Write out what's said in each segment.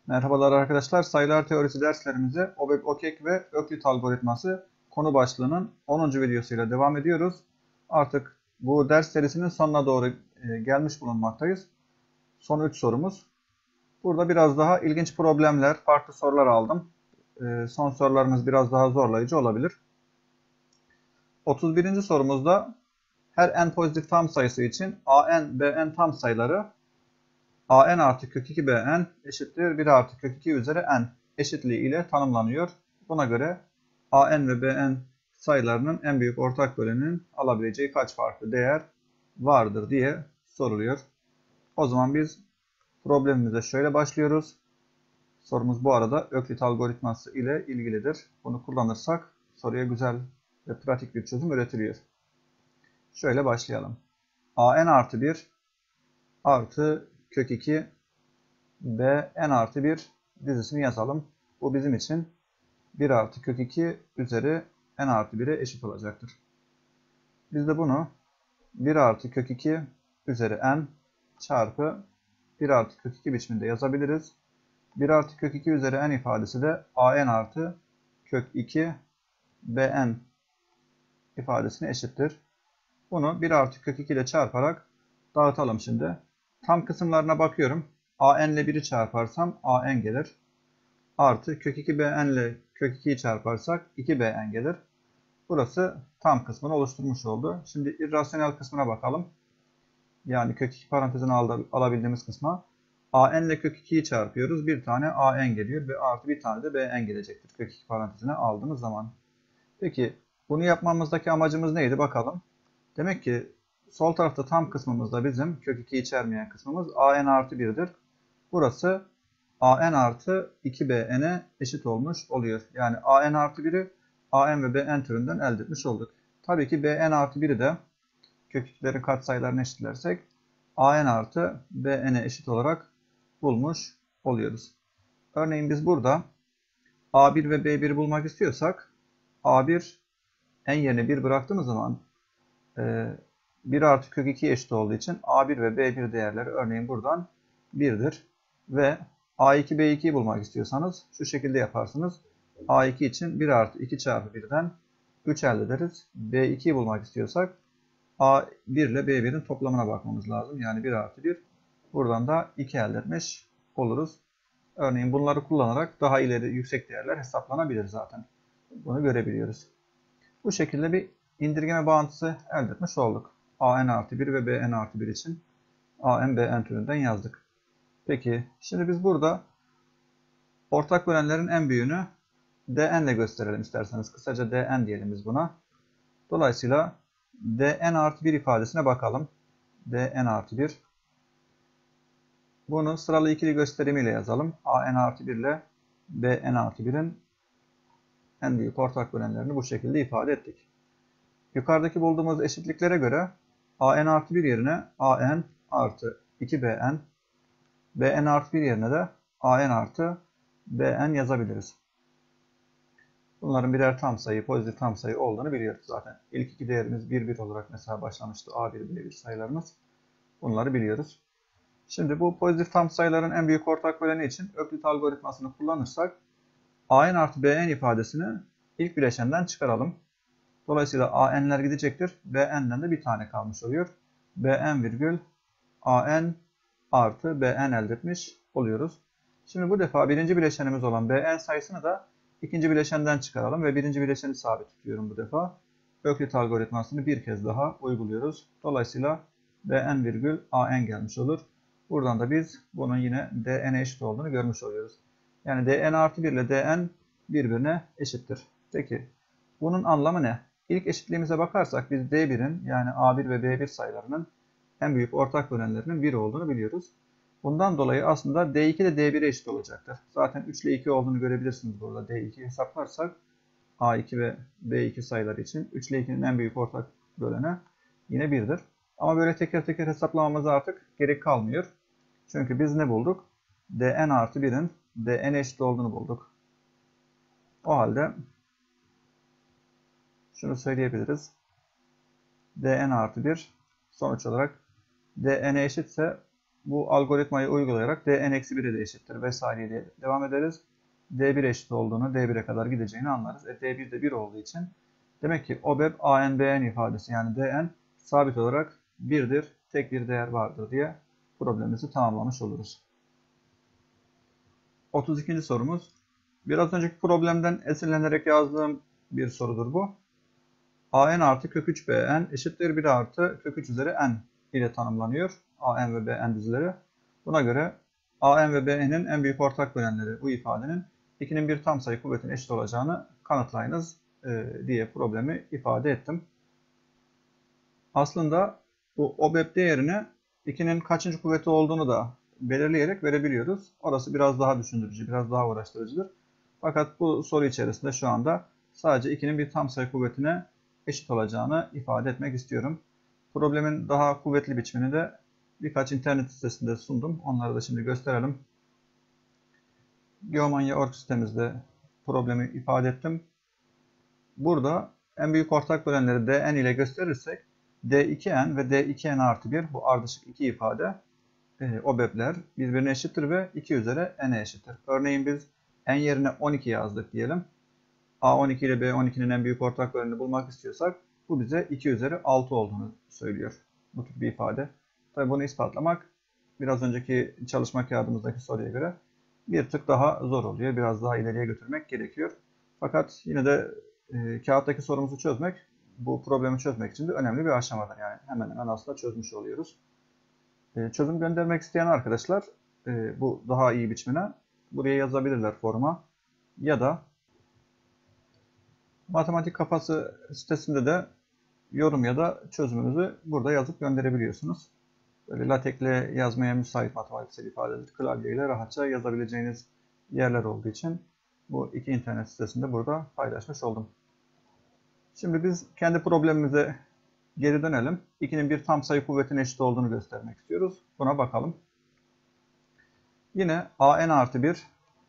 Merhabalar arkadaşlar. Sayılar teorisi derslerimize OBEB-OKEK ve Öklit algoritması konu başlığının 10. videosuyla devam ediyoruz. Artık bu ders serisinin sonuna doğru gelmiş bulunmaktayız. Son 3 sorumuz. Burada biraz daha ilginç problemler, farklı sorular aldım. Son sorularımız biraz daha zorlayıcı olabilir. 31. sorumuzda her n pozitif tam sayısı için a(n), b(n) tam sayıları a(n) artı kök 2 b(n) eşittir 1 artı kök 2 üzeri n eşitliği ile tanımlanıyor. Buna göre a(n) ve b(n) sayılarının en büyük ortak böleninin alabileceği kaç farklı değer vardır diye soruluyor. O zaman biz problemimize şöyle başlıyoruz. Sorumuz bu arada Öklit algoritması ile ilgilidir. Bunu kullanırsak soruya güzel ve pratik bir çözüm üretiliyor. Şöyle başlayalım. a(n) artı 1 artı kök 2 b(n) artı 1 dizisini yazalım. Bu bizim için 1 artı kök 2 üzeri n artı 1'e eşit olacaktır. Biz de bunu 1 artı kök 2 üzeri n çarpı 1 artı kök 2 biçiminde yazabiliriz. 1 artı kök 2 üzeri n ifadesi de a(n) artı kök 2 b(n) ifadesine eşittir. Bunu 1 artı kök 2 ile çarparak dağıtalım şimdi. Tam kısımlarına bakıyorum. a(n) ile 1'i çarparsam a(n) gelir. Artı kök 2 bn ile kök 2'yi çarparsak 2 bn gelir. Burası tam kısmını oluşturmuş oldu. Şimdi irrasyonel kısmına bakalım. Yani kök 2 parantezine alabildiğimiz kısma. an ile kök 2'yi çarpıyoruz. Bir tane an geliyor ve artı bir tane de bn gelecektir kök 2 parantezine aldığımız zaman. Peki bunu yapmamızdaki amacımız neydi bakalım. Demek ki sol tarafta tam kısmımızda bizim kök 2 içermeyen kısmımız an artı 1'dir. Burası an artı 2bn'e eşit olmuş oluyor. Yani an artı 1'i an ve bn türünden elde etmiş olduk. Tabii ki bn artı 1'i de kök 2'lerin katsayılarını eşitlersek an artı bn'e eşit olarak bulmuş oluyoruz. Örneğin biz burada a1 ve b1'i bulmak istiyorsak a1 n yerine 1 bıraktığımız zaman 1 artı kök 2 eşit olduğu için a1 ve b1 değerleri örneğin buradan 1'dir. Ve a2, b2'yi bulmak istiyorsanız şu şekilde yaparsınız. a2 için 1 artı 2 çarpı 1'den 3 elde ederiz. b2'yi bulmak istiyorsak a1 ile b1'in toplamına bakmamız lazım. Yani 1 artı 1. Buradan da 2 elde etmiş oluruz. Örneğin bunları kullanarak daha ileri yüksek değerler hesaplanabilir zaten. Bunu görebiliyoruz. Bu şekilde bir indirgeme bağıntısı elde etmiş olduk. an artı 1 ve bn artı 1 için an bn türünden yazdık. Peki şimdi biz burada ortak bölenlerin en büyüğünü dn ile gösterelim isterseniz. Kısaca dn diyelim biz buna. Dolayısıyla dn artı 1 ifadesine bakalım. dn artı 1. Bunu sıralı ikili gösterimiyle yazalım. an artı 1 ile bn artı 1'in en büyük ortak bölenlerini bu şekilde ifade ettik. Yukarıdaki bulduğumuz eşitliklere göre an artı 1 yerine an artı 2bn, bn artı 1 yerine de an artı bn yazabiliriz. Bunların birer tam sayı, pozitif tam sayı olduğunu biliyoruz zaten. İlk iki değerimiz 1, 1 olarak mesela başlamıştı. A1, B1 sayılarımız. Bunları biliyoruz. Şimdi bu pozitif tam sayıların en büyük ortak böleni için Öklit algoritmasını kullanırsak an artı bn ifadesini ilk bileşenden çıkaralım. Dolayısıyla an'ler gidecektir. Bn'den de bir tane kalmış oluyor. Bn virgül an artı bn elde etmiş oluyoruz. Şimdi bu defa birinci bileşenimiz olan bn sayısını da ikinci bileşenden çıkaralım ve birinci bileşeni sabit tutuyorum bu defa. Öklit algoritmasını bir kez daha uyguluyoruz. Dolayısıyla bn virgül an gelmiş olur. Buradan da biz bunun yine dn'e eşit olduğunu görmüş oluyoruz. Yani dn artı 1 ile dn birbirine eşittir. Peki bunun anlamı ne? İlk eşitliğimize bakarsak biz d1'in yani a1 ve b1 sayılarının en büyük ortak bölenlerinin 1 olduğunu biliyoruz. Bundan dolayı aslında d2 de d1'e eşit olacaktır. Zaten 3 ile 2 olduğunu görebilirsiniz burada. d2'yi hesaplarsak a2 ve b2 sayıları için 3 ile 2'nin en büyük ortak böleni yine 1'dir. Ama böyle teker teker hesaplamamıza artık gerek kalmıyor. Çünkü biz ne bulduk? dn artı 1'in dn'e eşit olduğunu bulduk. O halde şunu söyleyebiliriz. dn artı 1 sonuç olarak dn'e eşitse bu algoritmayı uygulayarak dn-1'e de eşittir vesaire diye devam ederiz. D1 eşit olduğunu, D1'e kadar gideceğini anlarız. D1 de 1 olduğu için demek ki OBEP AN BN ifadesi yani DN sabit olarak 1'dir, tek bir değer vardır diye problemimizi tamamlamış oluruz. 32. sorumuz. Biraz önceki problemden esinlenerek yazdığım bir sorudur bu. AN artı kök 3 BN eşittir 1 artı kök 3 üzeri n ile tanımlanıyor. AN ve BN dizileri. Buna göre AN ve BN'in en büyük ortak bölenleri bu ifadenin 2'nin bir tam sayı kuvvetine eşit olacağını kanıtlayınız diye problemi ifade ettim. Aslında bu OBEP değerini 2'nin kaçıncı kuvveti olduğunu da belirleyerek verebiliyoruz. Orası biraz daha düşündürücü, biraz daha uğraştırıcıdır. Fakat bu soru içerisinde şu anda sadece 2'nin bir tam sayı kuvvetine eşit olacağını ifade etmek istiyorum. Problemin daha kuvvetli biçimini de birkaç internet sitesinde sundum. Onları da şimdi gösterelim. Geomanya.org sitemizde problemi ifade ettim. Burada en büyük ortak bölenleri dn ile gösterirsek d2n ve d2n artı 1 bu ardışık iki ifade OBEP'ler birbirine eşittir ve 2 üzeri n'e eşittir. Örneğin biz n yerine 12 yazdık diyelim. A12 ile B12'nin en büyük ortak bölenini bulmak istiyorsak bu bize 2 üzeri 6 olduğunu söylüyor. Bu tür bir ifade. Tabii bunu ispatlamak biraz önceki çalışma kağıdımızdaki soruya göre bir tık daha zor oluyor. Biraz daha ileriye götürmek gerekiyor. Fakat yine de kağıttaki sorumuzu çözmek, bu problemi çözmek için de önemli bir aşamadır. Yani hemen hemen aslında çözmüş oluyoruz. Çözüm göndermek isteyen arkadaşlar bu daha iyi biçimine buraya yazabilirler foruma ya da Matematik Kafası sitesinde de yorum ya da çözümünüzü burada yazıp gönderebiliyorsunuz. Böyle latekle yazmaya müsait matematiksel ifadeleri klavye ile rahatça yazabileceğiniz yerler olduğu için bu iki internet sitesinde burada paylaşmış oldum. Şimdi biz kendi problemimize geri dönelim. 2'nin bir tam sayı kuvvetine eşit olduğunu göstermek istiyoruz. Buna bakalım. Yine AN artı 1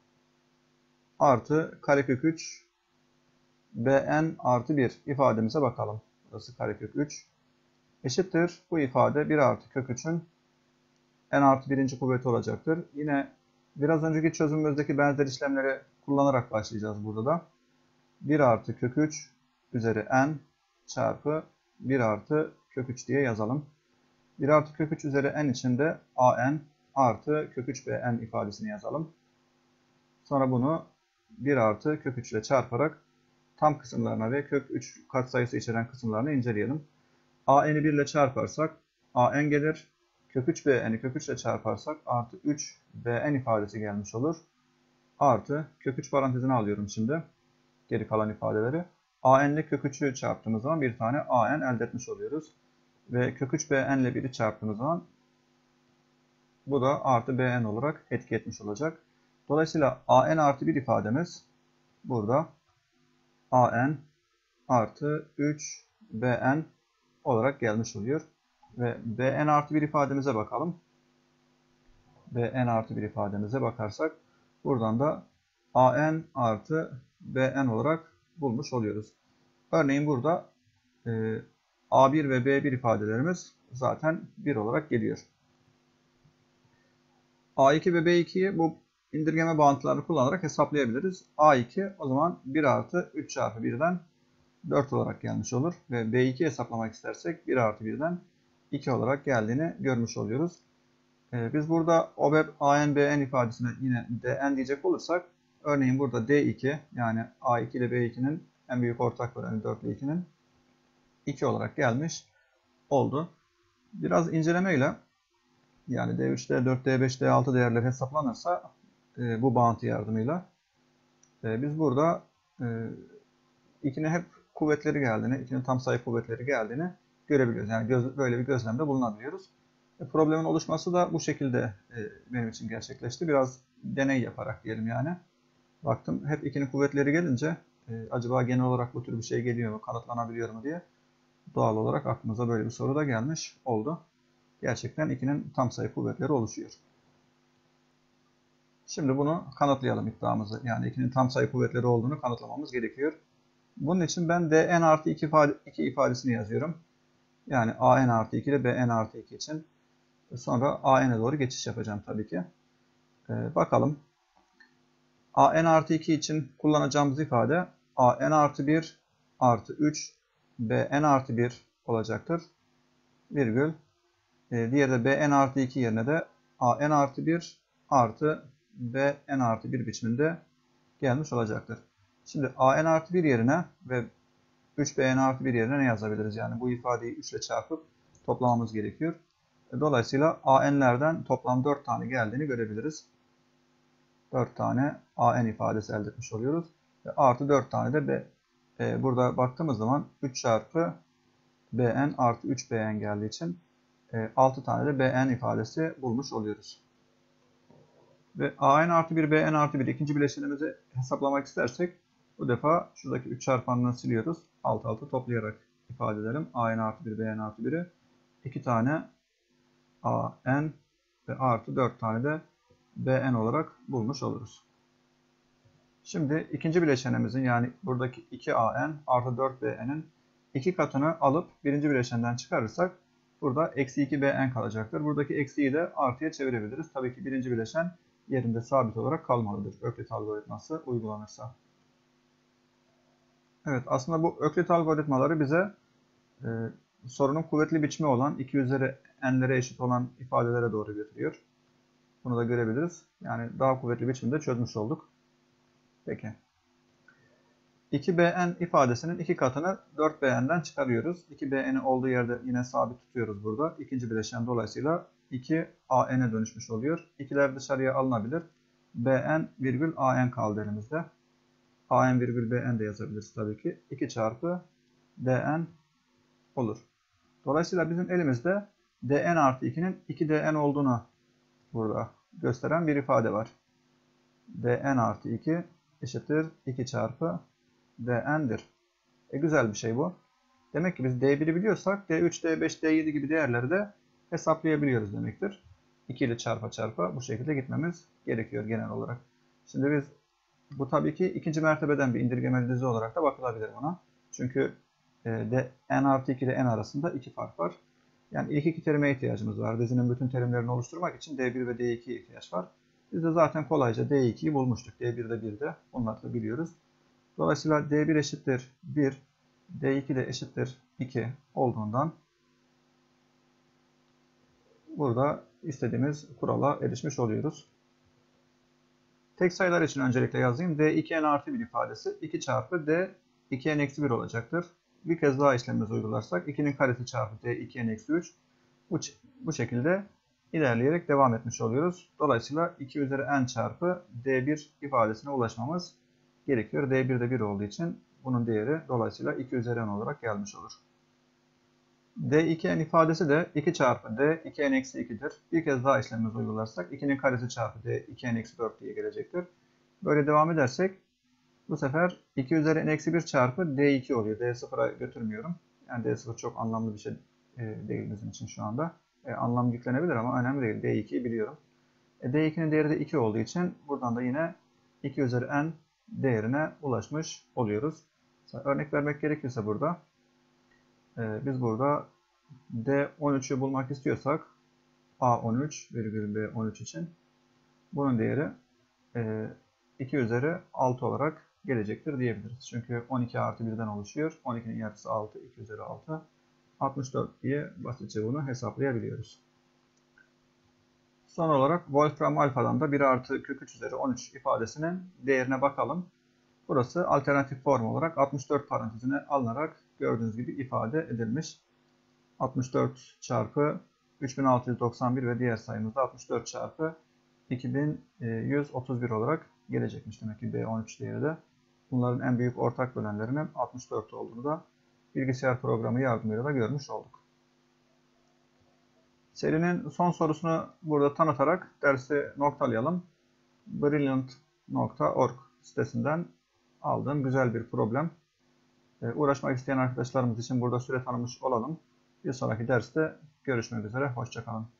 artı karekök 3 BN artı 1 ifademize bakalım. Burası karekök 3 eşittir. Bu ifade 1 artı kök 3'ün n artı 1. kuvveti olacaktır. Yine biraz önceki çözümümüzdeki benzer işlemleri kullanarak başlayacağız burada da. 1 artı kök 3 üzeri n çarpı 1 artı kök 3 diye yazalım. 1 artı kök 3 üzeri n için de an artı kök 3 bn ifadesini yazalım. Sonra bunu 1 artı kök 3 ile çarparak tam kısımlarına ve kök 3 katsayısı içeren kısımlarını inceleyelim. an'i 1 ile çarparsak an gelir. Kök 3 bn'i kök 3 ile çarparsak artı 3 bn ifadesi gelmiş olur. Artı kök 3 parantezine alıyorum şimdi. Geri kalan ifadeleri. an ile kök 3'ü çarptığımız zaman bir tane an elde etmiş oluyoruz. Ve kök 3 bn ile 1'i çarptığımız zaman bu da artı bn olarak etki etmiş olacak. Dolayısıyla an artı 1 ifademiz burada an artı 3 bn olarak gelmiş oluyor. Ve bn artı 1 ifademize bakalım. Bn artı 1 ifademize bakarsak buradan da an artı bn olarak bulmuş oluyoruz. Örneğin burada a1 ve b1 ifadelerimiz zaten 1 olarak geliyor. a2 ve b2'yi bu indirgeme bağıntılarını kullanarak hesaplayabiliriz. a2 o zaman 1 artı 3 çarpı 1'den 4 olarak gelmiş olur. Ve b2 hesaplamak istersek 1 artı 1'den 2 olarak geldiğini görmüş oluyoruz. Biz burada OBEP AN BN ifadesine yine DN diyecek olursak örneğin burada D2 yani A2 ile B2'nin en büyük ortak böleni 4 ile 2'nin 2 olarak gelmiş oldu. Biraz incelemeyle yani D3, D4, D5, D6 değerleri hesaplanırsa bu bağıntı yardımıyla biz burada 2'nin hep kuvvetleri geldiğini, 2'nin tam sayı kuvvetleri geldiğini görebiliyoruz. Yani böyle bir gözlemde bulunabiliyoruz. Problemin oluşması da bu şekilde benim için gerçekleşti. Biraz deney yaparak diyelim yani. Baktım hep 2'nin kuvvetleri gelince acaba genel olarak bu tür bir şey geliyor mu, kanıtlanabiliyor mu diye doğal olarak aklımıza böyle bir soru da gelmiş oldu. Gerçekten 2'nin tam sayı kuvvetleri oluşuyor. Şimdi bunu kanıtlayalım iddiamızı. Yani 2'nin tam sayı kuvvetleri olduğunu kanıtlamamız gerekiyor. Bunun için ben dn artı 2 ifadesini yazıyorum. Yani an artı 2 ile bn artı 2 için Sonra AN'e doğru geçiş yapacağım tabii ki. Bakalım. AN artı 2 için kullanacağımız ifade AN artı 1 artı 3 BN artı 1 olacaktır. Virgül. Diğeri de BN artı 2 yerine de AN artı 1 artı BN artı 1 biçiminde gelmiş olacaktır. Şimdi AN artı 1 yerine ve 3BN artı 1 yerine ne yazabiliriz? Yani bu ifadeyi 3 ile çarpıp toplamamız gerekiyor. Dolayısıyla AN'lerden toplam 4 tane geldiğini görebiliriz. 4 tane AN ifadesi elde etmiş oluyoruz. Ve artı 4 tane de B. Burada baktığımız zaman 3 çarpı BN artı 3BN geldiği için 6 tane de BN ifadesi bulmuş oluyoruz. Ve AN artı 1 BN artı 1 ikinci bileşenimizi hesaplamak istersek bu defa şuradaki 3 çarpanını siliyoruz. Alt alta toplayarak ifade edelim. AN artı 1 BN artı 1'i 2 tane AN ve artı 4 tane de BN olarak bulmuş oluruz. Şimdi ikinci bileşenimizin yani buradaki 2AN artı 4BN'in 2 katını alıp birinci bileşenden çıkarırsak burada eksi 2BN kalacaktır. Buradaki eksiyi de artıya çevirebiliriz. Tabii ki birinci bileşen yerinde sabit olarak kalmalıdır. Öklit algoritması uygulanırsa. Evet, aslında bu öklit algoritmaları bize sorunun kuvvetli biçimi olan 2 üzeri n'lere eşit olan ifadelere doğru götürüyor. Bunu da görebiliriz. Yani daha kuvvetli biçimde çözmüş olduk. Peki. 2bn ifadesinin 2 katını 4bn'den çıkarıyoruz. 2bn'i olduğu yerde yine sabit tutuyoruz burada. İkinci bileşen dolayısıyla 2an'e dönüşmüş oluyor. İkiler dışarıya alınabilir. bn virgül an kaldı elimizde. an virgül bn de yazabiliriz tabii ki. 2 çarpı dn olur. Dolayısıyla bizim elimizde dn artı 2'nin 2dn olduğunu burada gösteren bir ifade var. dn artı 2 eşittir 2 çarpı dn'dir. Güzel bir şey bu. Demek ki biz d1'i biliyorsak d3, d5, d7 gibi değerleri de hesaplayabiliyoruz demektir. 2 ile çarpa çarpa bu şekilde gitmemiz gerekiyor genel olarak. Şimdi biz bu tabii ki ikinci mertebeden bir indirgemeli dizi olarak da bakılabilir buna. Çünkü n artı 2 ile n arasında 2 fark var. Yani ilk iki terime ihtiyacımız var. Dizinin bütün terimlerini oluşturmak için d1 ve d2'ye ihtiyaç var. Biz de zaten kolayca d2'yi bulmuştuk. d1'de 1'de. Onları da biliyoruz. Dolayısıyla d1 eşittir 1, d2 de eşittir 2 olduğundan burada istediğimiz kurala erişmiş oluyoruz. Tek sayılar için öncelikle yazayım. d2n artı 1 ifadesi 2 çarpı d 2n eksi 1 olacaktır. Bir kez daha işlemimizi uygularsak 2'nin karesi çarpı d 2n eksi 3 bu şekilde ilerleyerek devam etmiş oluyoruz. Dolayısıyla 2 üzeri n çarpı d1 ifadesine ulaşmamız gerekiyor. d1 de 1 olduğu için bunun değeri dolayısıyla 2 üzeri n olarak gelmiş olur. d2n ifadesi de 2 çarpı d 2n eksi 2'dir. Bir kez daha işlemimizi uygularsak 2'nin karesi çarpı d 2n eksi 4 diye gelecektir. Böyle devam edersek bu sefer 2 üzeri n eksi 1 çarpı d2 oluyor. d0'a götürmüyorum. Yani d0 çok anlamlı bir şey değil bizim için şu anda. Anlam yüklenebilir ama önemli değil. d2'yi biliyorum. d2'nin değeri de 2 olduğu için buradan da yine 2 üzeri n değerine ulaşmış oluyoruz. Örnek vermek gerekirse burada biz burada d13'ü bulmak istiyorsak a13 virgül b13 için bunun değeri 2 üzeri 6 olarak gelecektir diyebiliriz. Çünkü 12 artı 1'den oluşuyor. 12'nin yarısı 6, 2 üzeri 6. 64 diye basitçe bunu hesaplayabiliyoruz. Son olarak Wolfram alfadan da 1 artı kök 3 üzeri 13 ifadesinin değerine bakalım. Burası alternatif form olarak 64 parantezine alınarak gördüğünüz gibi ifade edilmiş. 64 çarpı 3691 ve diğer sayımız da 64 çarpı 2131 olarak gelecekmiş. Demek ki B13 değeri de bunların en büyük ortak bölenlerinin 64 olduğunu da bilgisayar programı yardımıyla da görmüş olduk. Serinin son sorusunu burada tanıtarak dersi noktalayalım. Brilliant.org sitesinden aldığım güzel bir problem. Uğraşmak isteyen arkadaşlarımız için burada süre tanımış olalım. Bir sonraki derste görüşmek üzere. Hoşça kalın.